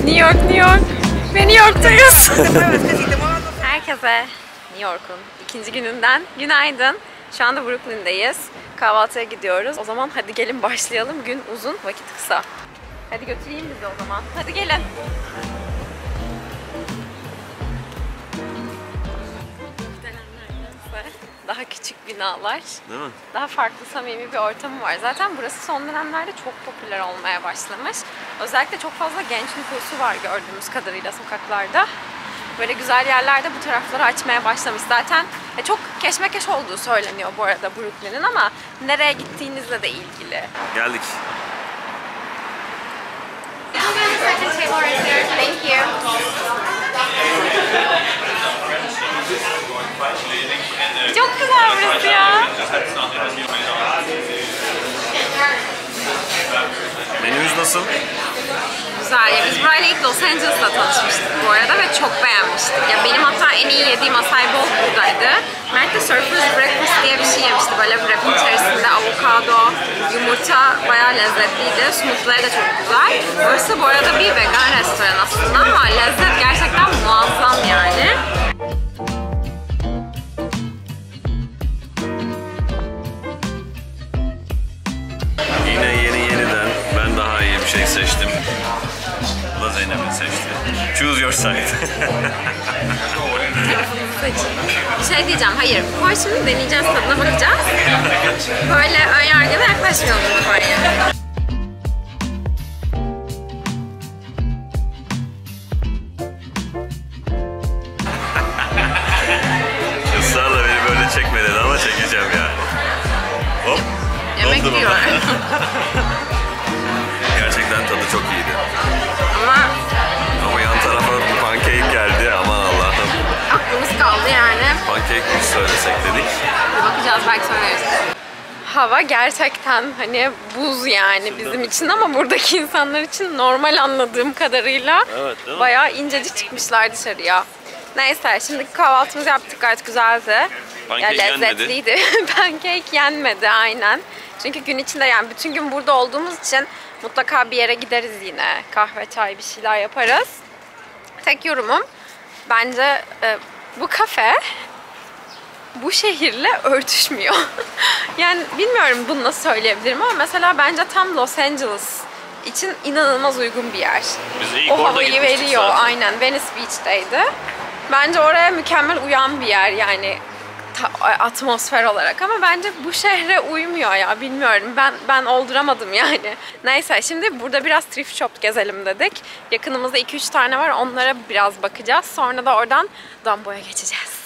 New York, New York. Ve New York'tayız. Herkese New York'un ikinci gününden günaydın. Şu anda Brooklyn'deyiz. Kahvaltıya gidiyoruz. O zaman hadi gelin başlayalım. Gün uzun, vakit kısa. Hadi götüreyim bizi o zaman. Hadi gelin. Daha küçük binalar. Değil mi? Daha farklı, samimi bir ortamı var. Zaten burası son dönemlerde çok popüler olmaya başlamış. Özellikle çok fazla genç nüfusu var gördüğümüz kadarıyla sokaklarda. Böyle güzel yerlerde bu tarafları açmaya başlamış. Zaten çok keşmekeş olduğu söyleniyor bu arada Brooklyn'in ama nereye gittiğinizle de ilgili. Geldik. Thank you. Çok güzel burası ya. Menümüz nasıl? Güzel ya. Biz burayla ilk Los Angeles'ta tanışmıştık bu arada ve çok beğenmiştik. Ya benim hatta en iyi yediğim acai bowl buradaydı. Mert de Surfer's Breakfast diye bir şey yemişti. Böyle wrap'in içerisinde avokado, yumurta, bayağı lezzetliydi. Smoothie'leri de çok güzel. Burası bu arada bir vegan restoran aslında ama lezzet gerçekten muazzam yani. Yine yeniden ben daha iyi bir şey seçtim. Bu da Zeynep'in seçti. Choose your side. Bir şey diyeceğim, hayır. Bu şimdi deneyeceğiz, tadına bakacağız. Böyle ön yargıda yaklaşmayalım lütfen yani. Israrla beni böyle çekme dedi ama çekeceğim ya. Hop. Yemek Oldu mu? yiyor. Gerçekten tadı çok iyiydi. Ama yan tarafa bir pankek geldi. Aman Allah'ım. aklımız kaldı yani. Pankek mi söylesek dedik. Bir bakacağız, belki söyleriz. Hava gerçekten hani buz yani bizim için ama buradaki insanlar için normal anladığım kadarıyla Evet, değil mi? bayağı incecik çıkmışlar dışarıya. Neyse şimdi kahvaltımızı yaptık, gayet güzeldi. Pankek lezzetliydi. Pankek yenmedi aynen. Çünkü gün içinde yani bütün gün burada olduğumuz için mutlaka bir yere gideriz yine. Kahve, çay bir şeyler yaparız. Tek yorumum bence bu kafe bu şehirle örtüşmüyor. Yani bilmiyorum bunu nasıl söyleyebilirim ama mesela bence tam Los Angeles için inanılmaz uygun bir yer. Biz ilk O orada havayı gitmiştik veriyor zaten. aynen. Venice Beach'teydi. Bence oraya mükemmel uyan bir yer yani atmosfer olarak ama bence bu şehre uymuyor ya, bilmiyorum, ben olduramadım yani. Neyse şimdi burada biraz thrift shop gezelim dedik. Yakınımızda 2-3 tane var, onlara biraz bakacağız. Sonra da oradan Dumbo'ya geçeceğiz.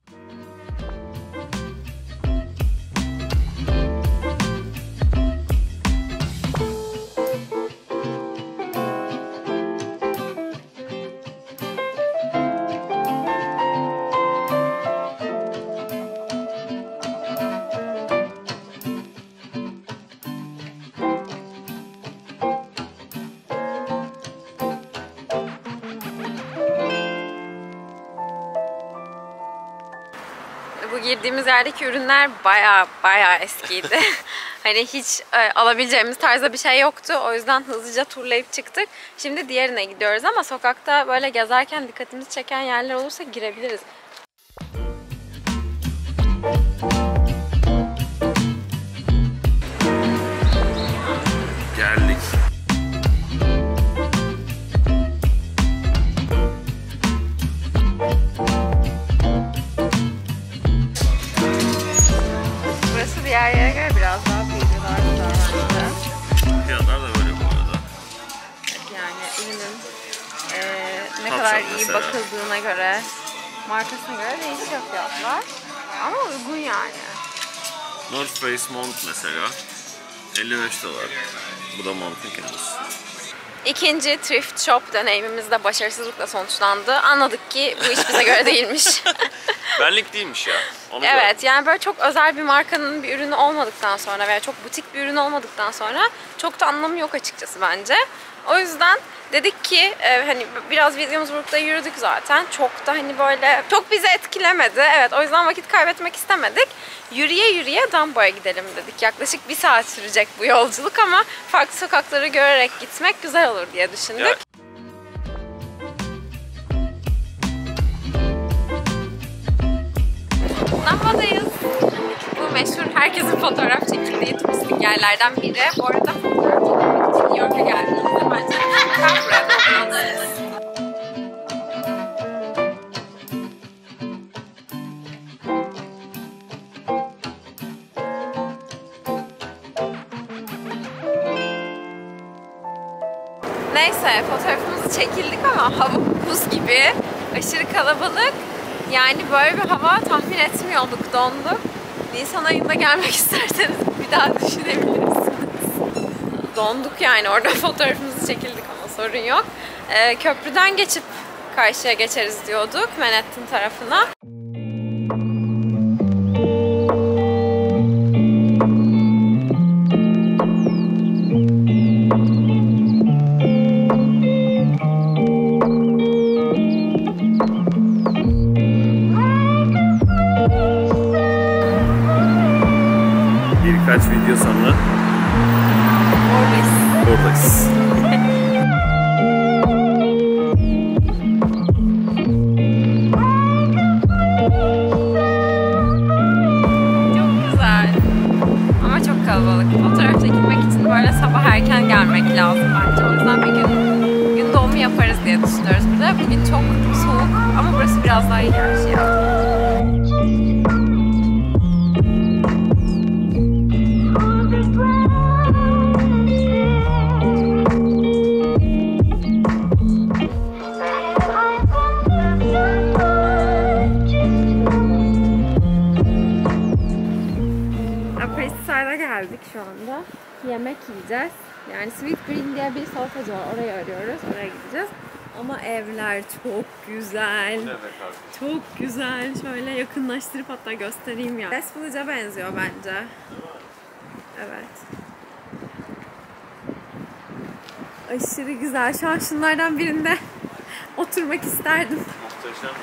Bu girdiğimiz yerdeki ürünler bayağı eskiydi. Hani hiç alabileceğimiz tarzda bir şey yoktu. O yüzden hızlıca turlayıp çıktık. Şimdi diğerine gidiyoruz ama sokakta böyle gezerken dikkatimizi çeken yerler olursa girebiliriz. Geldik. Burası diğer yere göre biraz daha büyük bence. Fiyatlar da böyle bu arada. Yani ürünün ne Top kadar shop iyi mesela. bakıldığına göre, markasına göre değişiyor fiyatlar. Ama uygun yani. North Face mont mesela 55 dolar. Bu da montun kendisi. İkinci thrift shop deneyimimiz de başarısızlıkla sonuçlandı. Anladık ki bu iş bize göre değilmiş. Benlik değilmiş ya. Onu Evet, yani böyle çok özel bir markanın bir ürünü olmadıktan sonra veya çok butik bir ürün olmadıktan sonra çok da anlamı yok açıkçası bence. O yüzden dedik ki hani biraz Williamsburg'da yürüdük zaten. Çok da hani böyle çok bizi etkilemedi. Evet, o yüzden vakit kaybetmek istemedik. Yürüye yürüye Dumbo'ya gidelim dedik. Yaklaşık 1 saat sürecek bu yolculuk ama farklı sokakları görerek gitmek güzel olur diye düşündük. Ya, herkesin fotoğraf çekildiği turistik yerlerden biri. Bu arada fotoğraf çekilmek için New York'a geldiğinizde bence mutlaka buraya uğramalısınız. Neyse, fotoğrafımızı çekildik ama hava buz gibi, aşırı kalabalık. Yani böyle bir hava tahmin etmiyorduk, donduk. Nisan ayında gelmek isterseniz bir daha düşünebilirsiniz. Donduk yani, orada fotoğrafımızı çekildik ama sorun yok. Köprüden geçip karşıya geçeriz diyorduk, Manhattan tarafına. Birkaç video sonra oradayız. Çok güzel. Ama çok kalabalık. Fotoğraf çekilmek için böyle sabah erken gelmek lazım bence. O yüzden bir gün doğumu yaparız diye düşünüyoruz burada. Bugün çok soğuk ama burası biraz daha iyi gerçi ya. Geldik şu anda. Yemek yiyeceğiz. Yani Sweet Green diye bir salatacı var. Orayı arıyoruz. Oraya gideceğiz. Ama evler çok güzel. Çok güzel. Şöyle yakınlaştırıp hatta göstereyim ya. West Village'a benziyor bence. Evet. Aşırı güzel. Şu an şunlardan birinde oturmak isterdim. Muhteşem.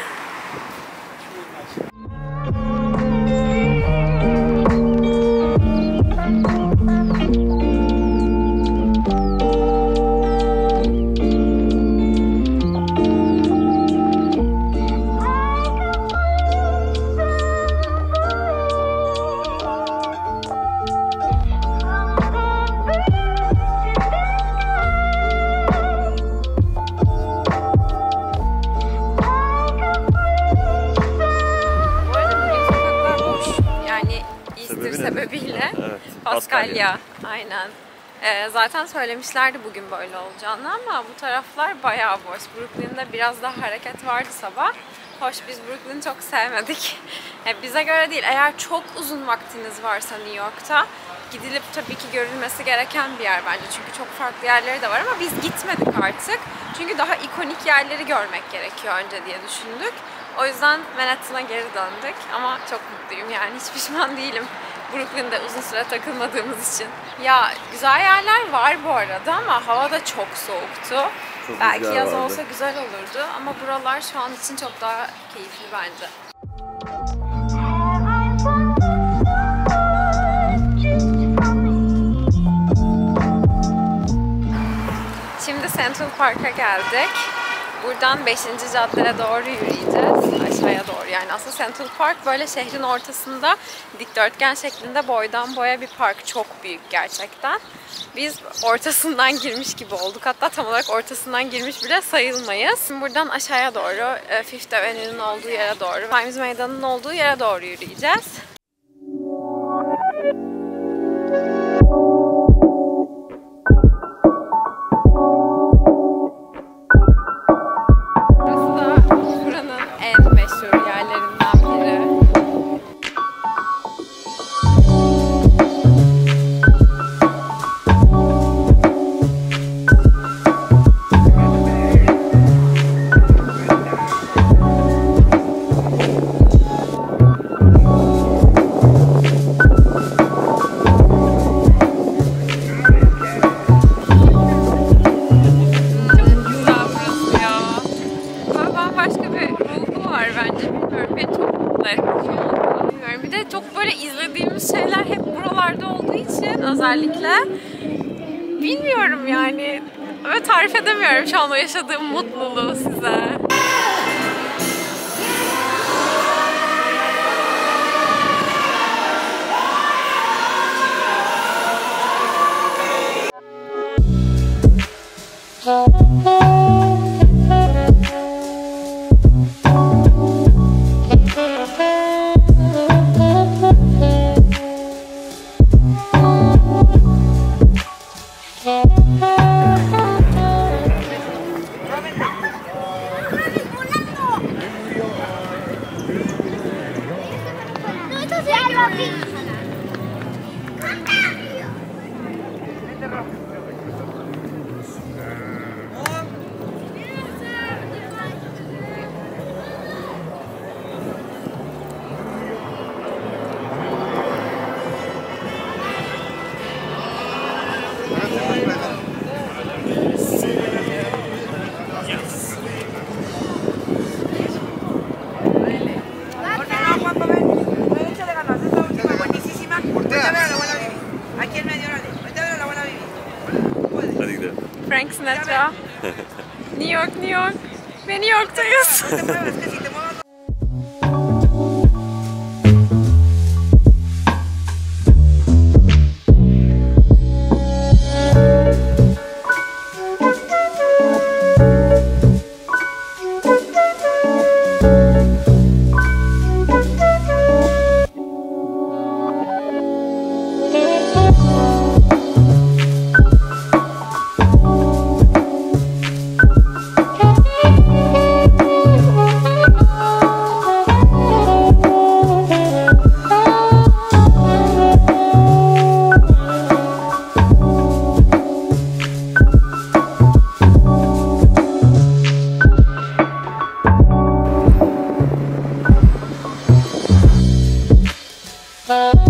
Sebebiyle. Evet. Paskalya. Aynen. Zaten söylemişlerdi bugün böyle olacağını ama bu taraflar bayağı boş. Brooklyn'de biraz daha hareket vardı sabah. Hoş, biz Brooklyn'i çok sevmedik. Bize göre değil. Eğer çok uzun vaktiniz varsa New York'ta gidilip tabii ki görülmesi gereken bir yer bence. Çünkü çok farklı yerleri de var ama biz gitmedik artık. Çünkü daha ikonik yerleri görmek gerekiyor önce diye düşündük. O yüzden Manhattan'a geri döndük ama çok mutluyum yani, hiç pişman değilim Brooklyn'de uzun süre takılmadığımız için. Ya güzel yerler var bu arada ama hava da çok soğuktu. Belki yaz olsa güzel olurdu ama buralar şu an için çok daha keyifli bence. Şimdi Central Park'a geldik. Buradan 5. caddeye doğru yürüyeceğiz. Aşağıya doğru yani. Aslında Central Park böyle şehrin ortasında dikdörtgen şeklinde boydan boya bir park. Çok büyük gerçekten. Biz ortasından girmiş gibi olduk. Hatta tam olarak ortasından girmiş bile sayılmayız. Şimdi buradan aşağıya doğru, Fifth Avenue'nun olduğu yere doğru, Times Meydanı'nın olduğu yere doğru yürüyeceğiz. Özellikle. Bilmiyorum yani. Ve tarif edemiyorum şu an o yaşadığım mutluluğu size. Hadi gidelim. Frank Sinatra. New York, New York. Ve New York'tayız. Bye.